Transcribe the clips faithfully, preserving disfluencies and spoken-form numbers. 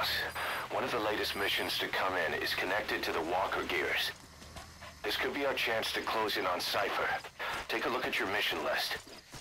boss. One of the latest missions to come in is connected to the walker gears. This could be our chance to close in on Cypher. Take a look at your mission list.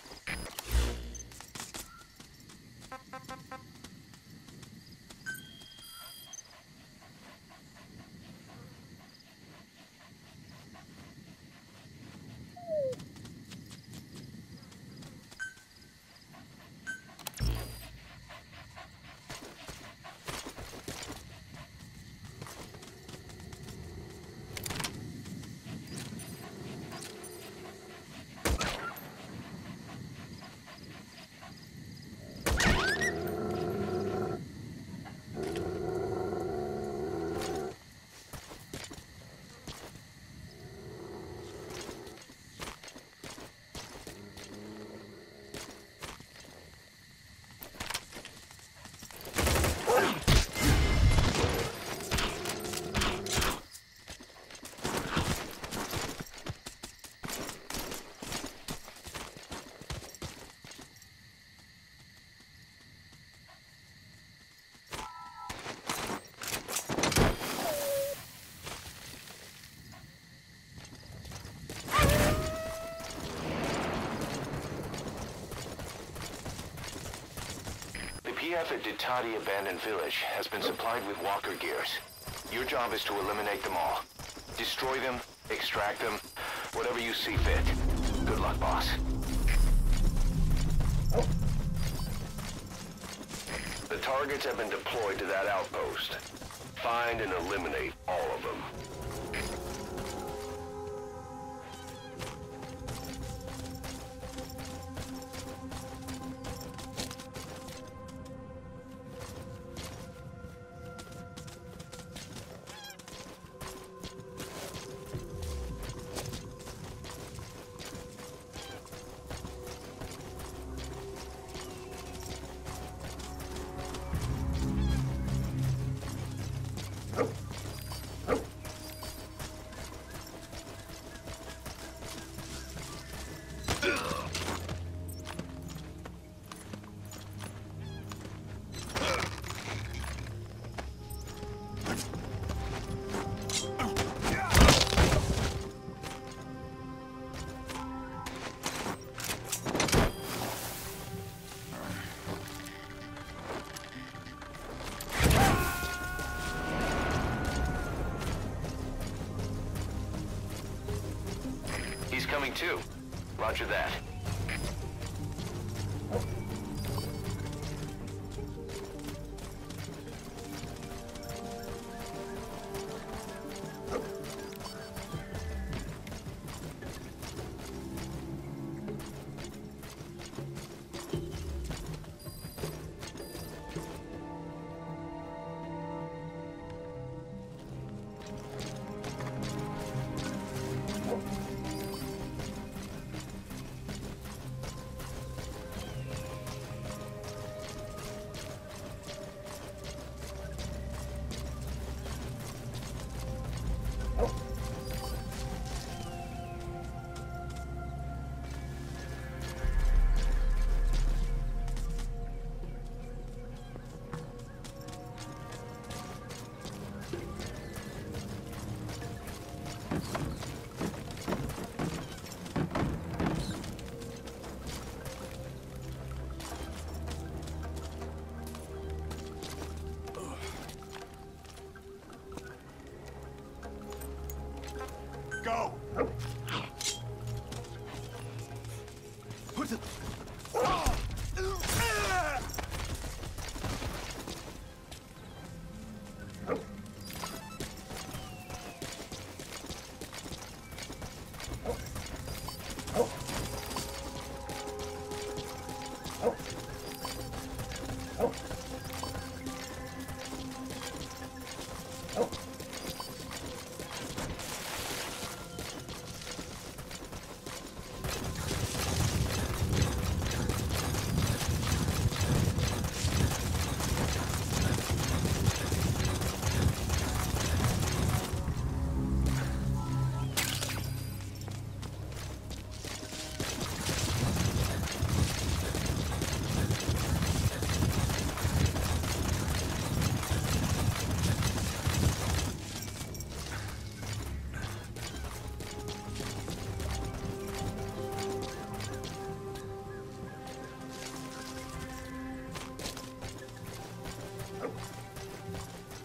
P F at Ditati Abandoned Village has been supplied with walker gears. Your job is to eliminate them all. Destroy them, extract them, whatever you see fit. Good luck, boss. The targets have been deployed to that outpost. Find and eliminate all of them. Coming too. Roger that. Go!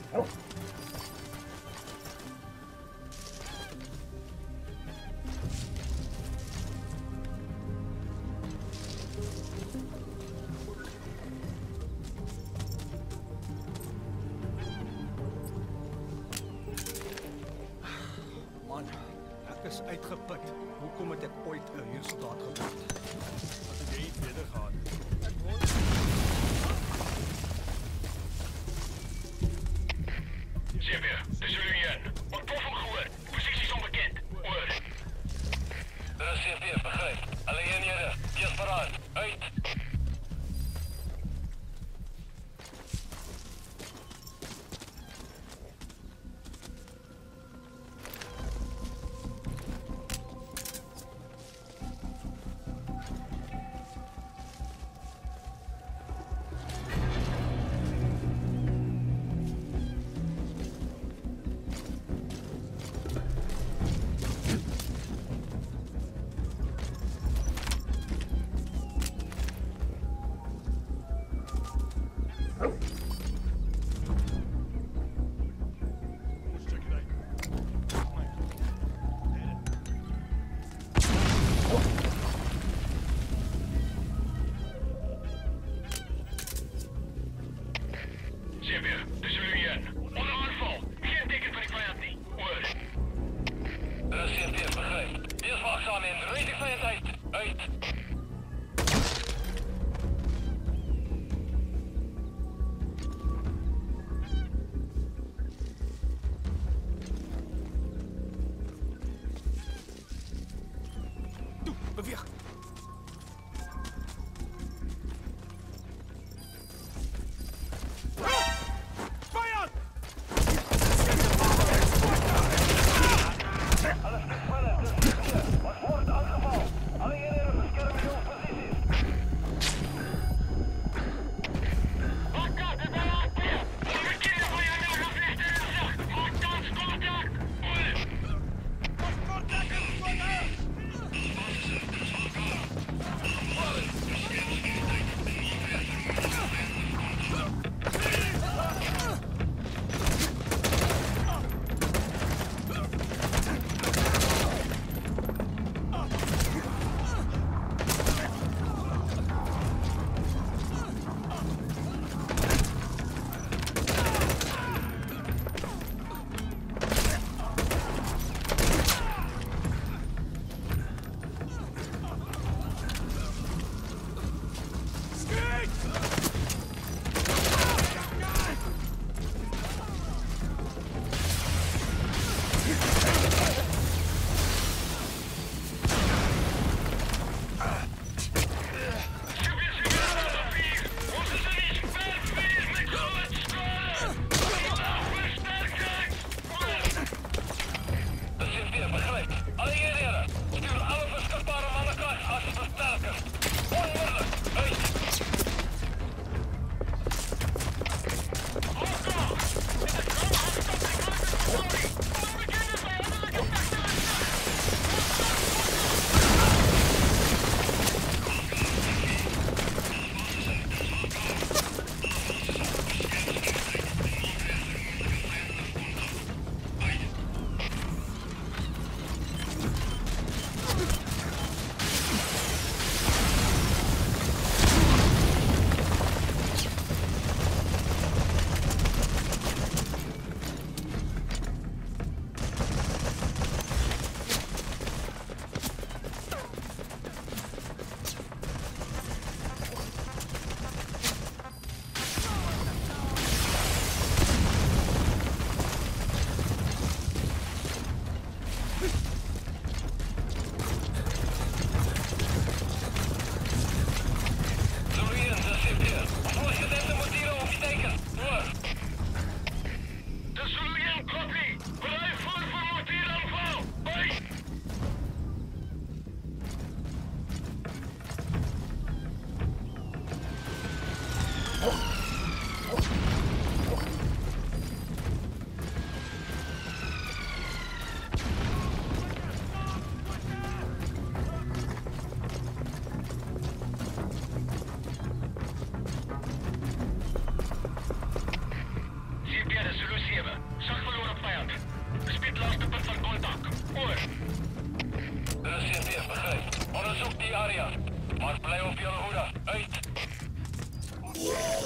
Is uitgeput. Hoekom het ek ooit 'n huursoldaat geword? Wat het jy nie verder gehad? Ek word Zaire, dis Julian. Ontploffing gehoor. Posisies onbekend. Oor. Daar is C P, begryp. Alle eenhede, wees paraat. Uit. beweeg. Vijand! Alles gespannen, dus hier. Wat wordt aangevallen? Alle eenheden beschermen uw posities. Contact, de belaatje! We verkennen van jou nog aflichten in de zacht. Maak kans, contact! Contact is vandaag!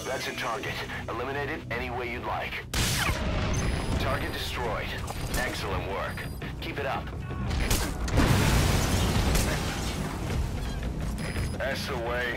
That's a target. Eliminate it any way you'd like. Target destroyed. Excellent work. Keep it up. That's the way.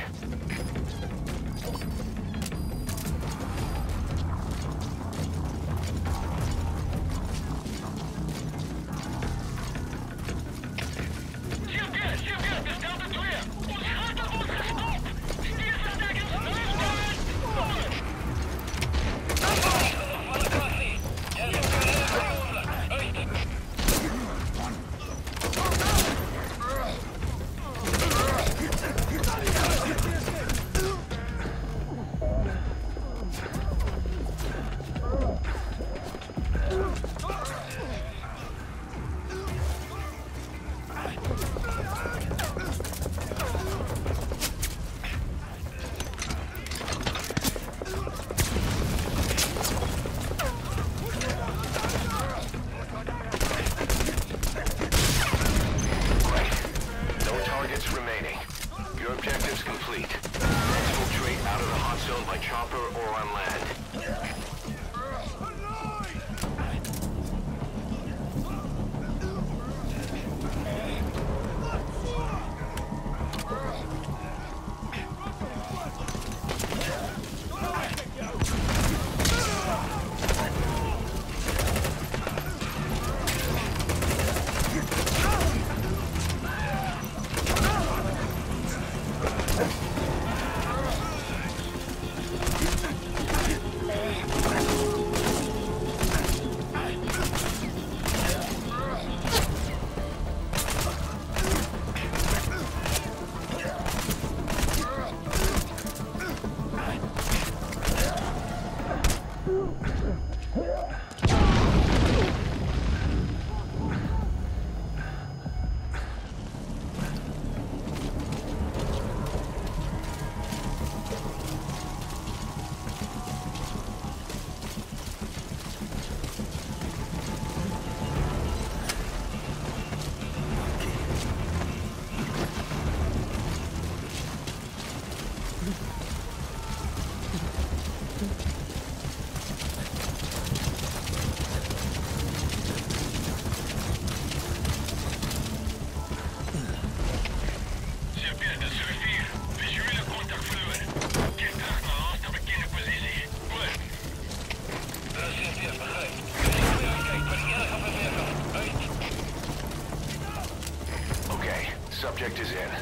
Subject is in.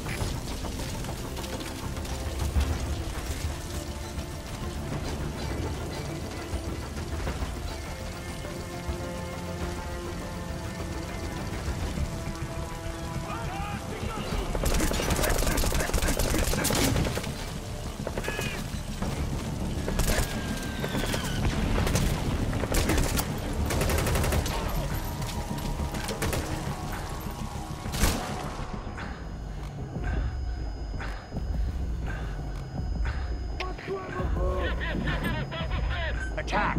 Attack!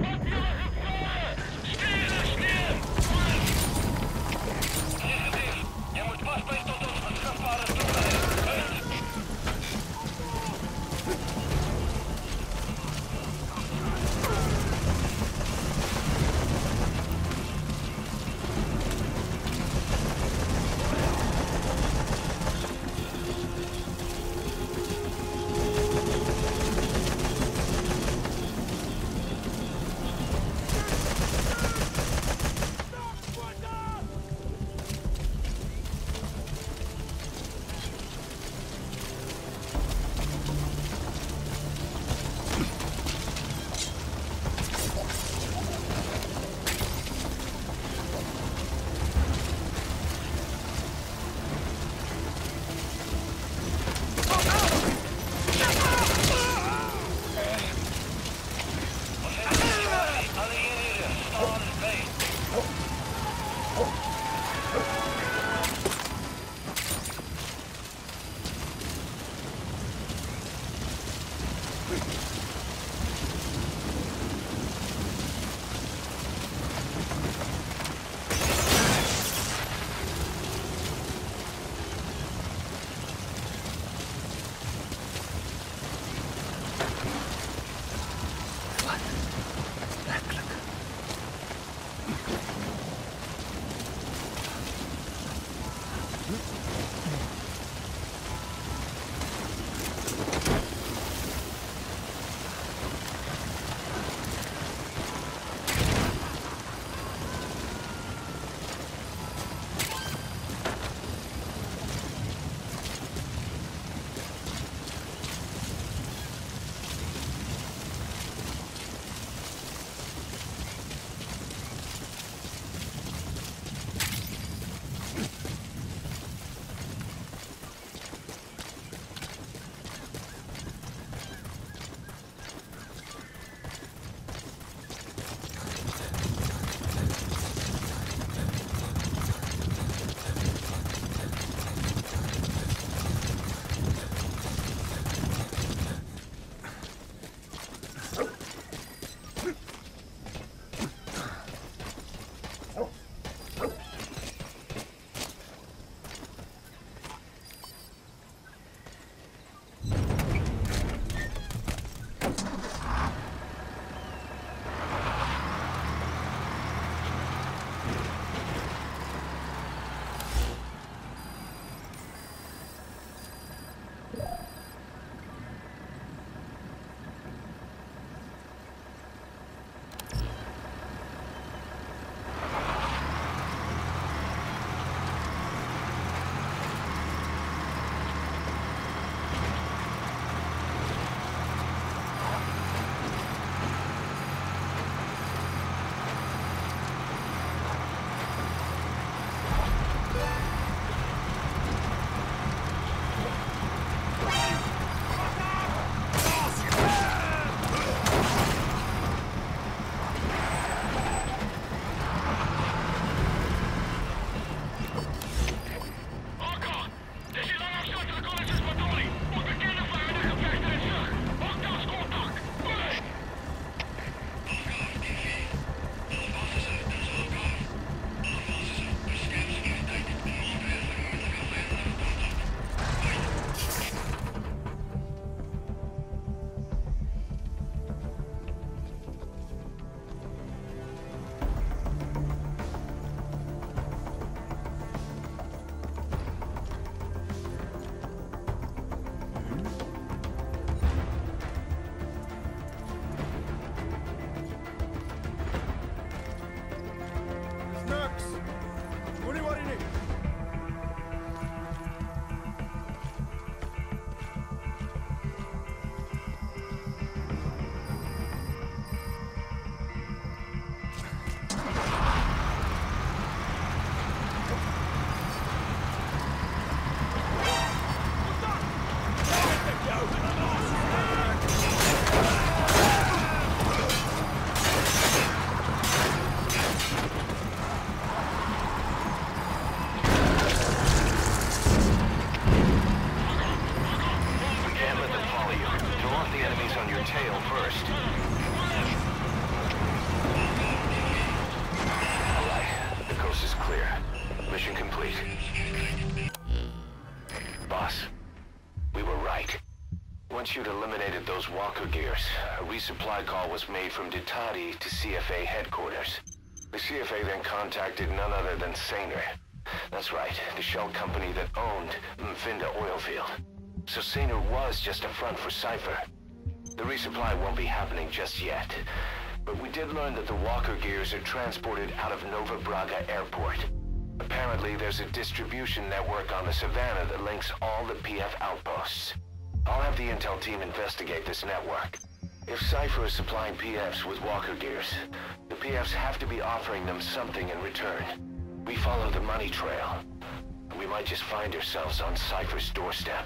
Once you'd eliminated those walker gears, a resupply call was made from Ditati to C F A headquarters. The C F A then contacted none other than Saner. That's right, the shell company that owned Mfinda oil field. So Saner was just a front for Cypher. The resupply won't be happening just yet. But we did learn that the walker gears are transported out of Nova Braga Airport. Apparently, there's a distribution network on the Savannah that links all the P F outposts. I'll have the intel team investigate this network. If Cypher is supplying P Fs with walker gears, the P Fs have to be offering them something in return. We follow the money trail, and we might just find ourselves on Cypher's doorstep.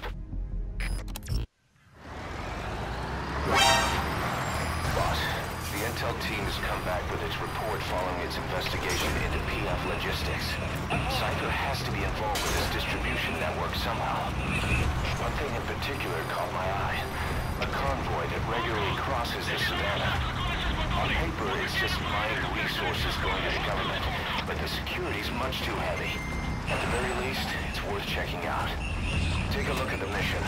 Boss, the intel team has come back with its report following its investigation into P F logistics. Cypher has to be involved with this distribution network somehow. One thing in particular caught my eye. A convoy that regularly crosses the Savannah. On paper, it's just mined resources going to the government, but the security's much too heavy. At the very least, it's worth checking out. Take a look at the mission.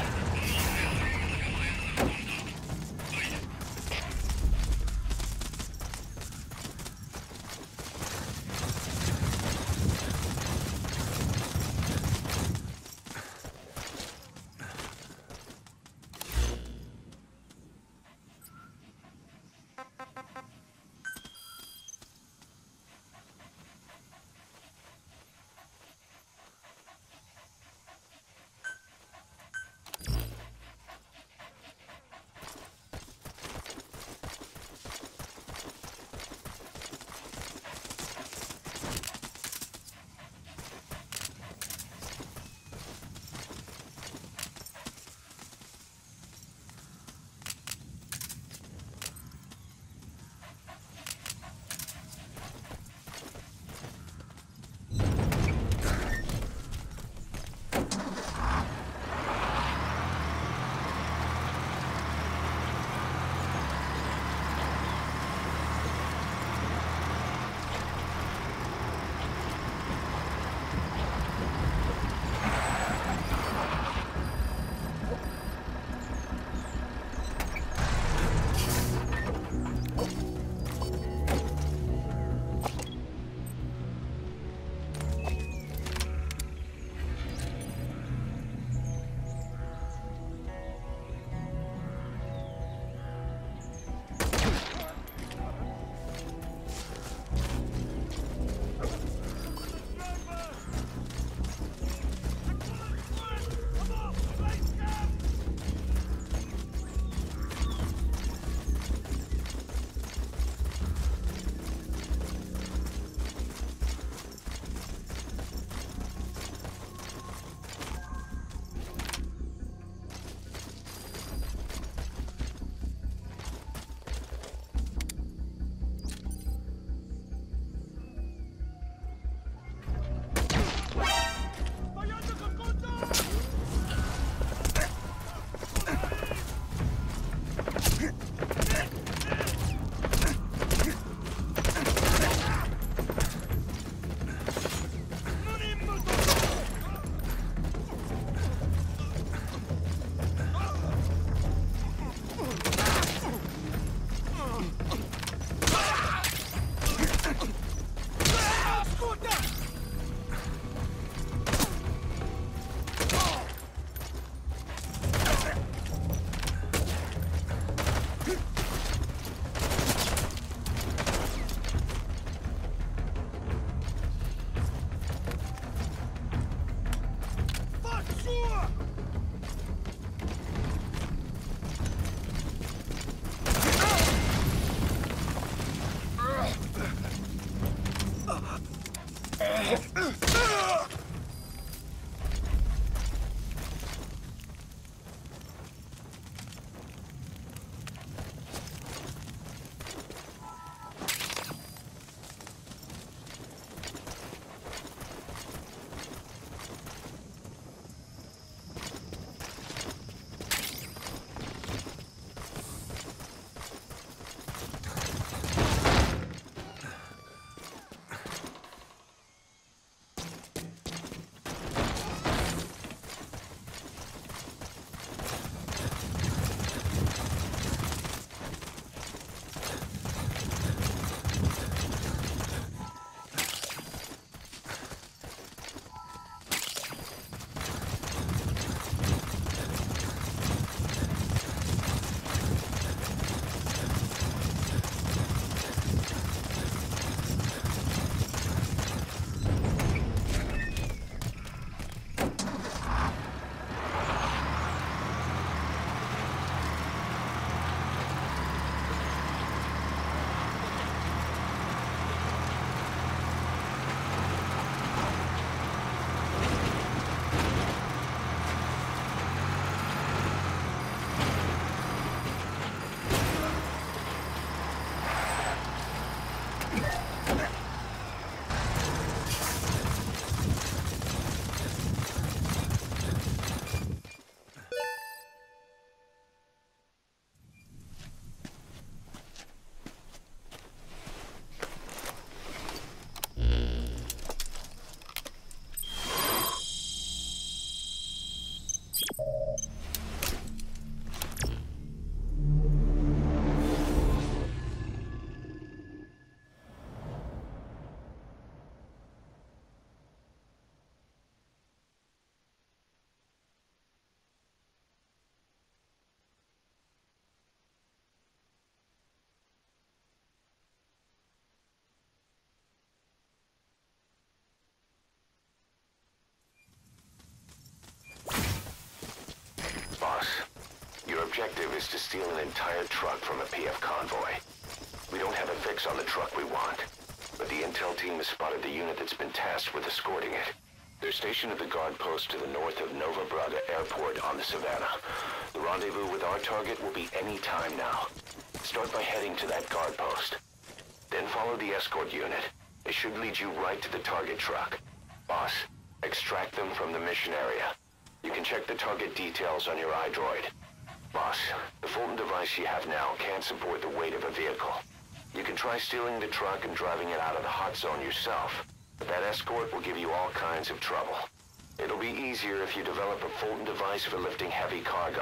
Your objective is to steal an entire truck from a P F convoy. We don't have a fix on the truck we want, but the intel team has spotted the unit that's been tasked with escorting it. They're stationed at the guard post to the north of Nova Braga Airport on the Savannah. The rendezvous with our target will be any time now. Start by heading to that guard post. Then follow the escort unit. It should lead you right to the target truck. Boss, extract them from the mission area. You can check the target details on your iDroid. Boss, the Fulton device you have now can't support the weight of a vehicle. You can try stealing the truck and driving it out of the hot zone yourself, but that escort will give you all kinds of trouble. It'll be easier if you develop a Fulton device for lifting heavy cargo.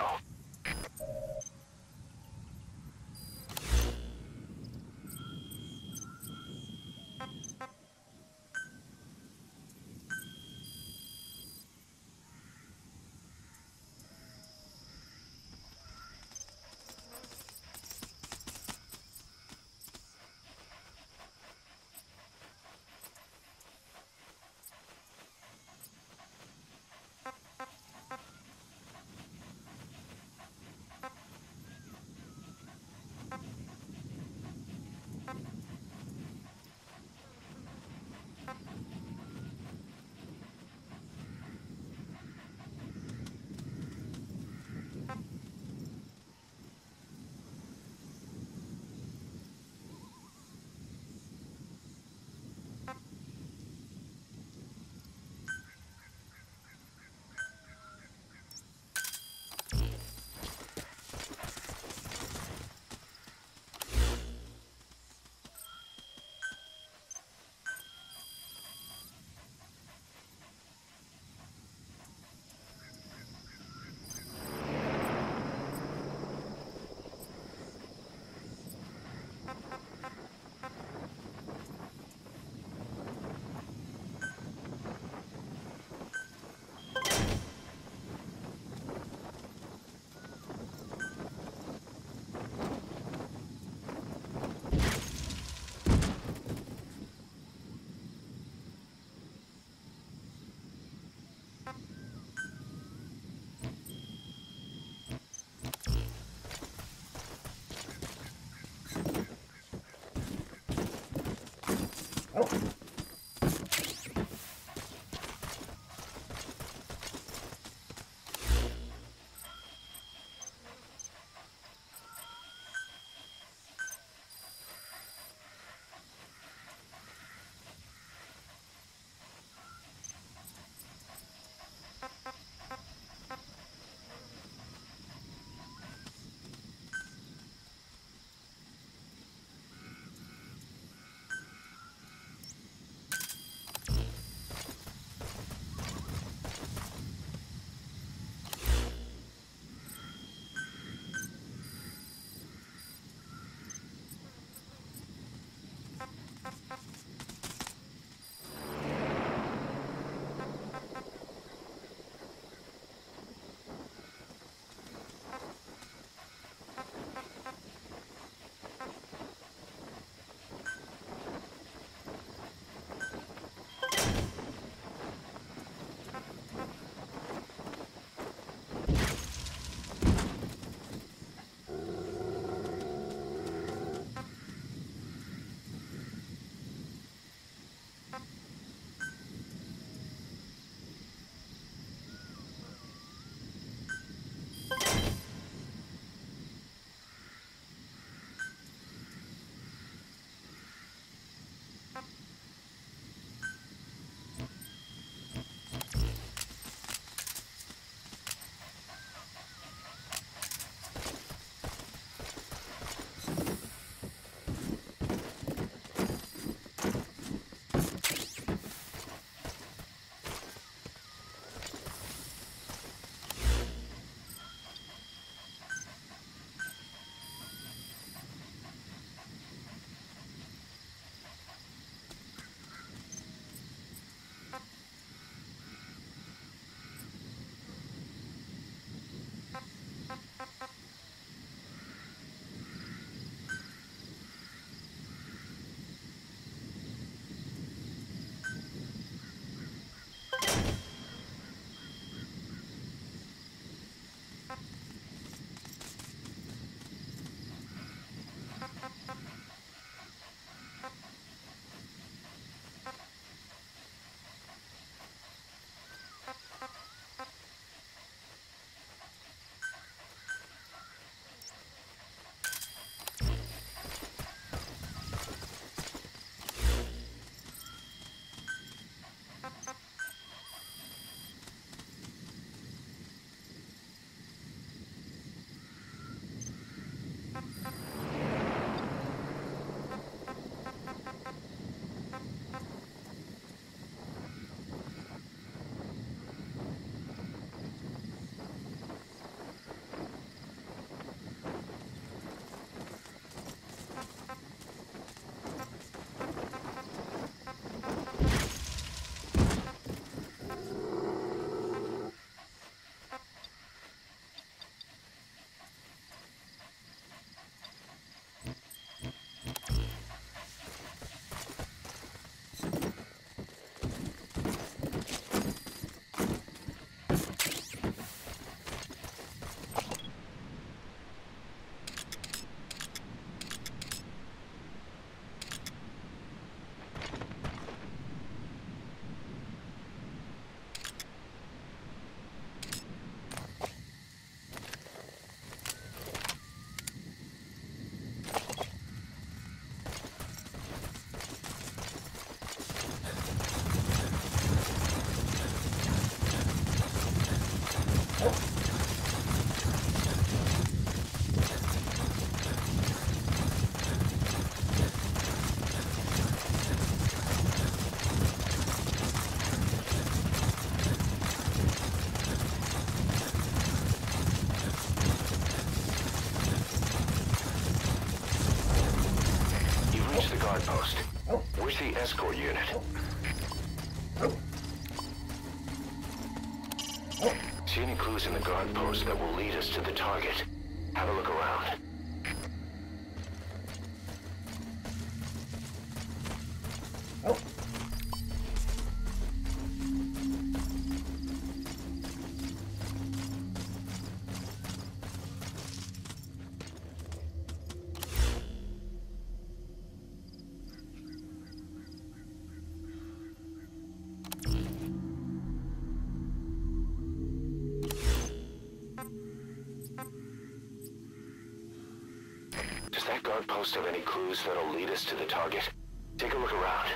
reached the guard post. Where's the escort unit? See any clues in the guard post that will lead us to the target? Have a look around. Does that guard post have any clues that'll lead us to the target? Take a look around.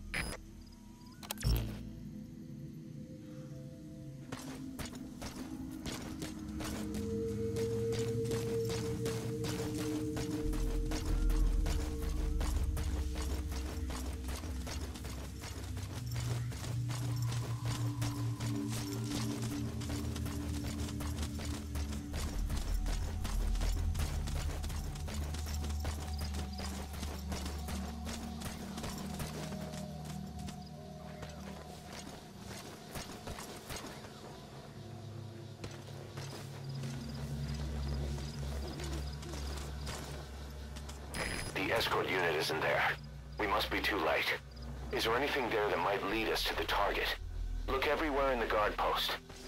The escort unit isn't there. We must be too late. Is there anything there that might lead us to the target? Look everywhere in the guard post.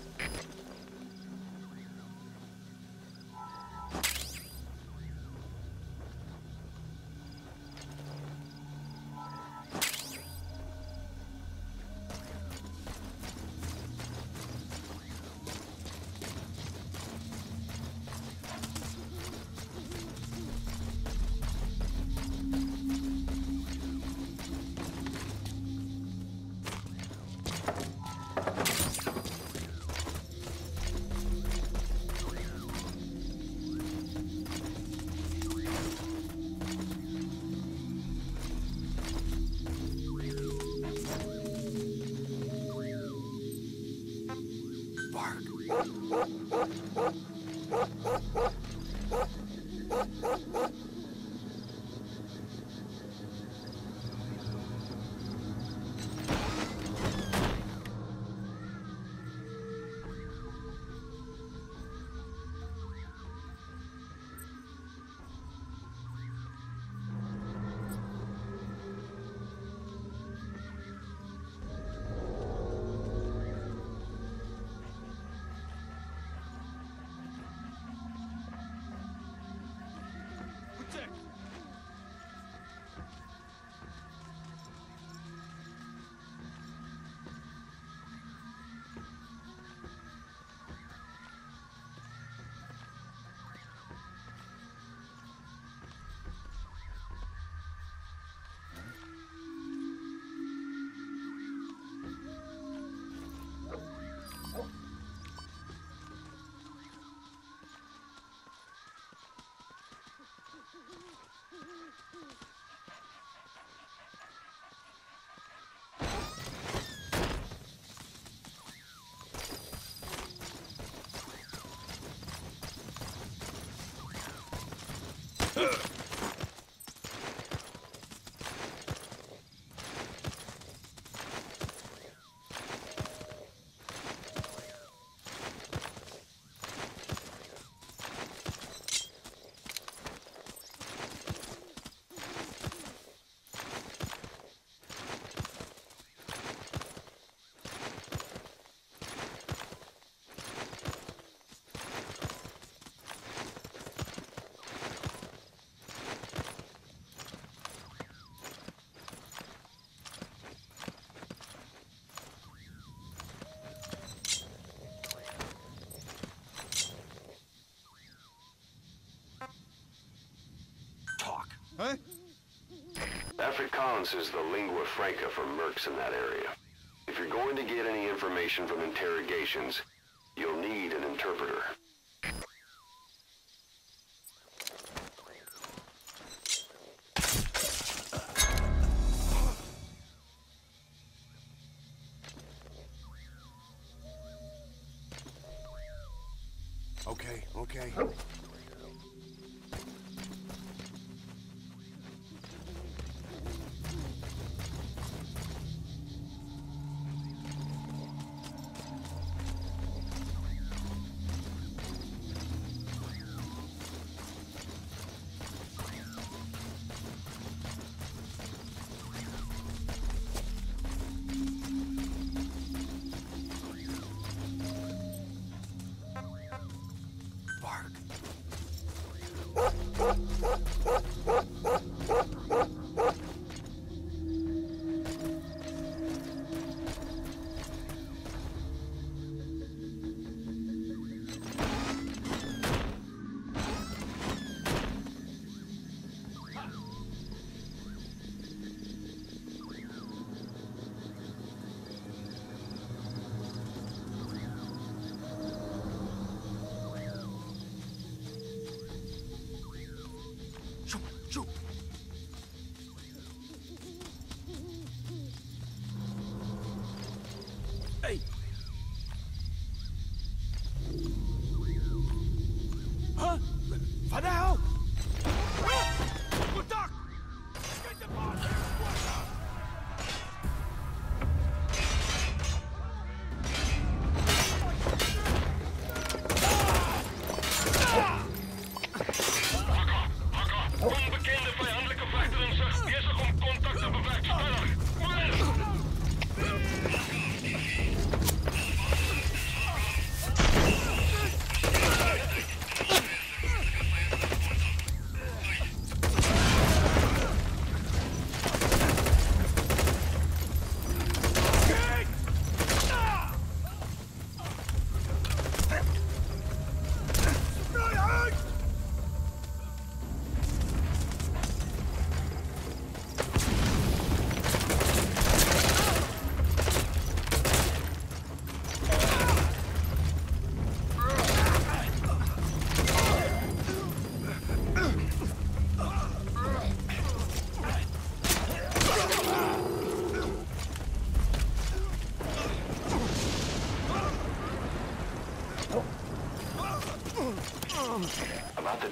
Huh? Afrikaans is the lingua franca for mercs in that area. If you're going to get any information from interrogations, you'll need an interpreter. Okay, okay.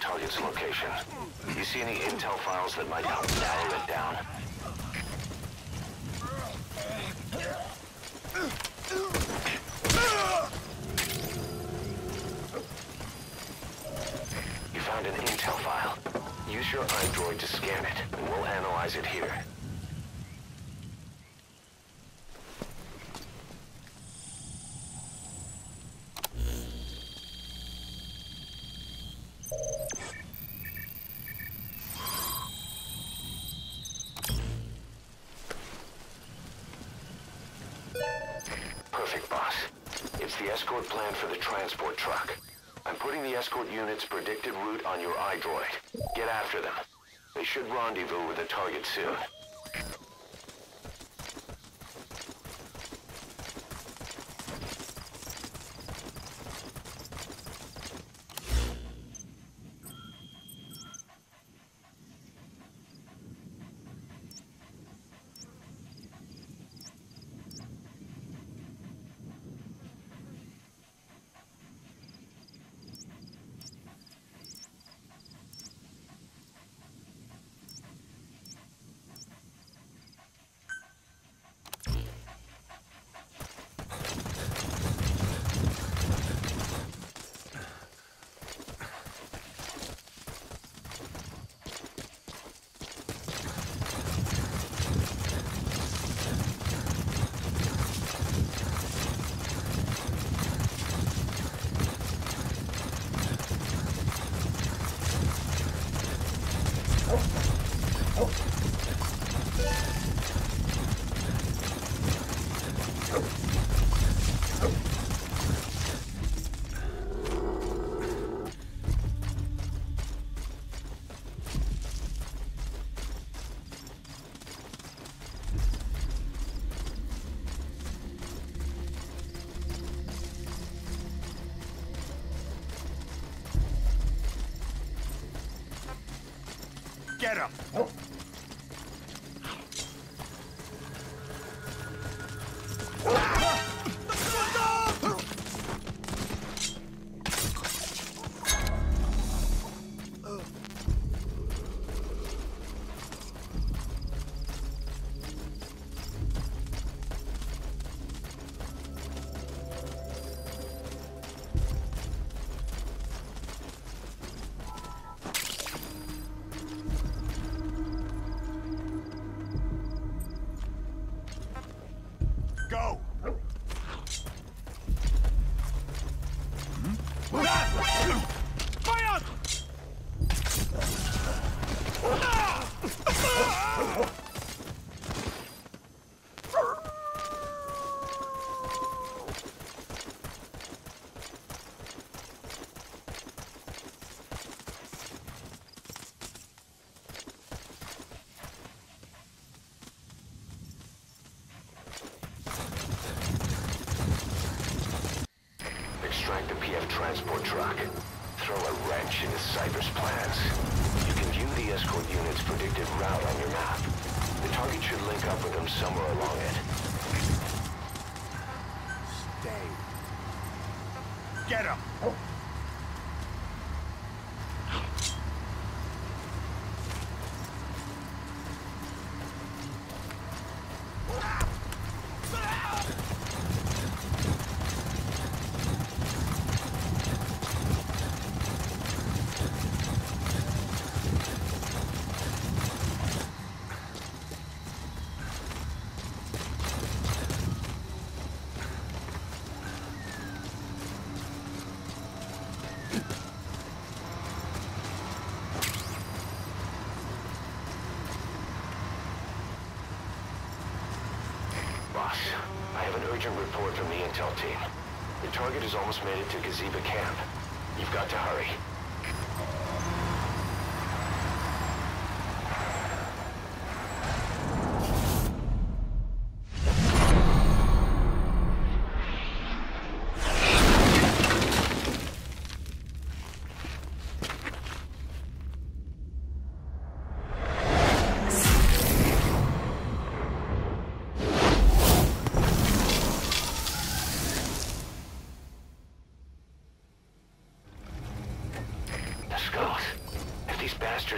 target's location. You see any intel files that might help narrow it down? You found an intel file. Use your iDroid to scan it, and we'll analyze it here. Perfect, boss. It's the escort plan for the transport truck. I'm putting the escort unit's predicted route on your iDroid. Get after them. They should rendezvous with the target soon. Get him! Go! Fire! Extract the P F transport truck. Throw a wrench into Cyber's plans. You can view the escort unit's predicted route on your map. The target should link up with them somewhere along it. Stay. Get him! Boss, I have an urgent report from the intel team. The target has almost made it to Gazeba camp. You've got to hurry.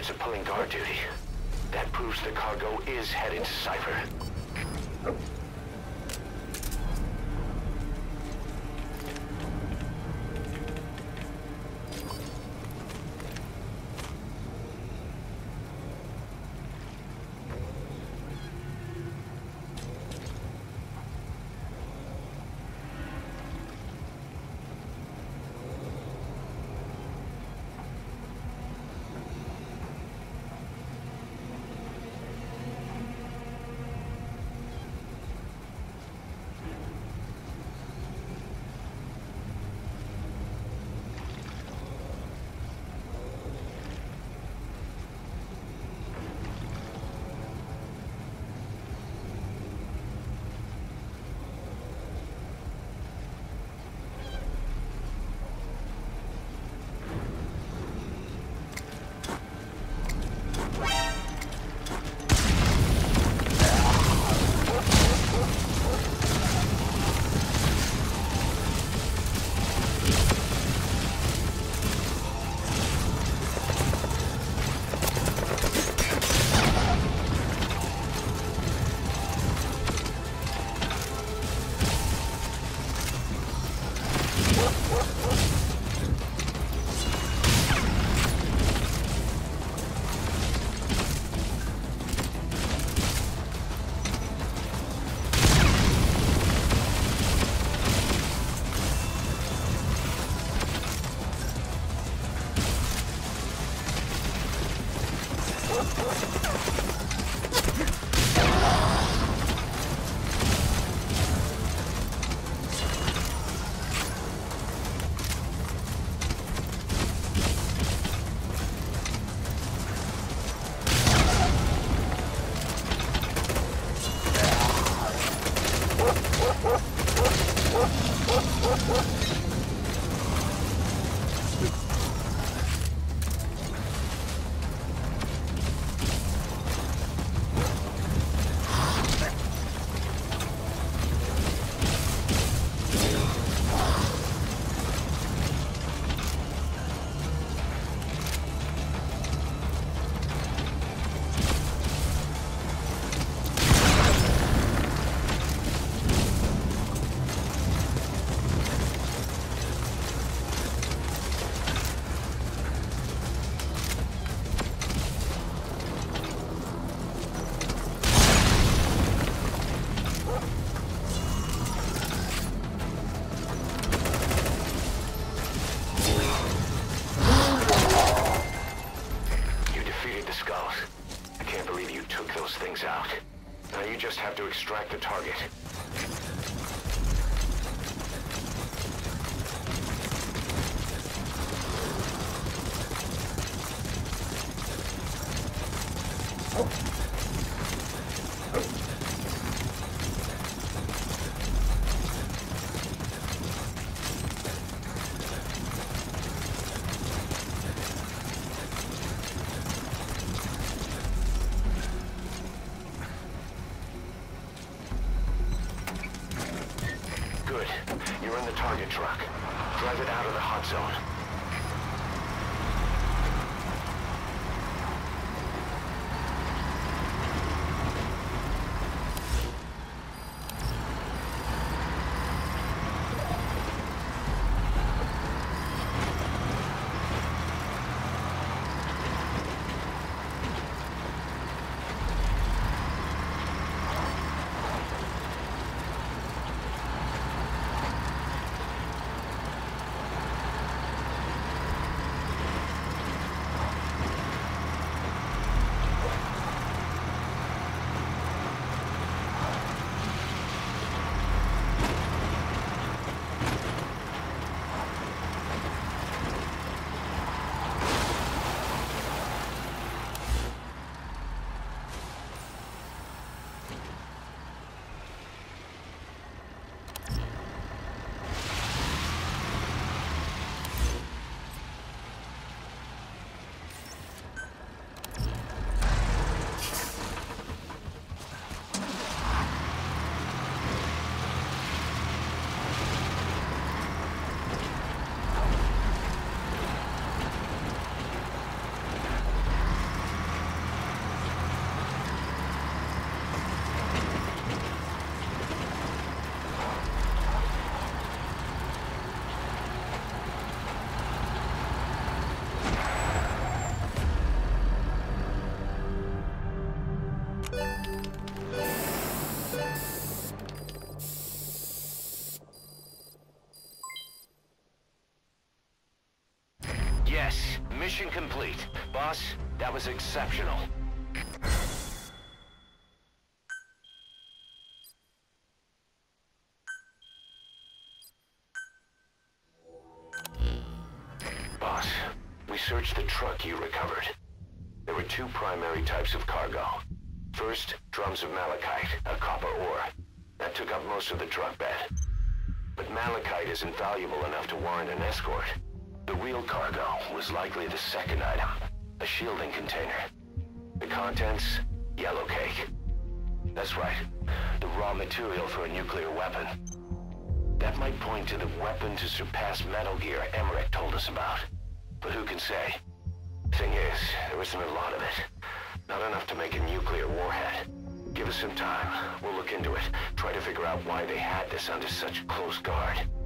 Soviets are pulling guard duty. That proves the cargo is headed to Cypher. Out. Now you just have to extract the target. Good. You're in the target truck. Drive it out of the hot zone. Mission complete. Boss, that was exceptional. Boss, we searched the truck you recovered. There were two primary types of cargo. First, drums of malachite, a copper ore. That took up most of the truck bed. But malachite isn't valuable enough to warrant an escort. The real cargo was likely the second item, a shielding container. The contents, yellow cake. That's right, the raw material for a nuclear weapon. That might point to the weapon to surpass Metal Gear Emmerich told us about. But who can say? Thing is, there isn't a lot of it. Not enough to make a nuclear warhead. Give us some time. We'll look into it. Try to figure out why they had this under such close guard.